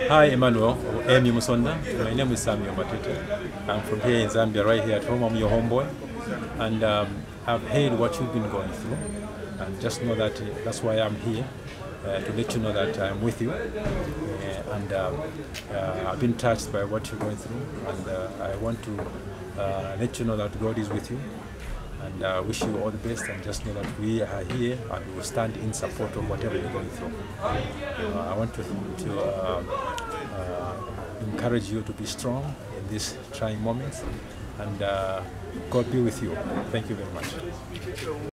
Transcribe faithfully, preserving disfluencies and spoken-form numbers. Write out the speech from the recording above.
Hi Emmanuel, or Emmy Musonda. My name is Matete. I'm from here in Zambia, right here at home. I'm your homeboy. And um, I've heard what you've been going through. And just know that uh, that's why I'm here, uh, to let you know that I'm with you. Uh, and um, uh, I've been touched by what you're going through. And uh, I want to uh, let you know that God is with you. And I uh, wish you all the best, and just know that we are here and we will stand in support of whatever you're going through. Uh, I want to, to uh, uh, encourage you to be strong in these trying moments, and uh, God be with you. Thank you very much.